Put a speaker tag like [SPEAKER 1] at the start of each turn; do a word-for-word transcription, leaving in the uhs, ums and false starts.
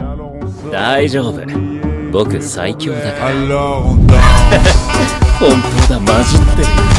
[SPEAKER 1] 大丈夫。僕最強だから。
[SPEAKER 2] Alors on danse.
[SPEAKER 1] 本当だ、混じってるよ。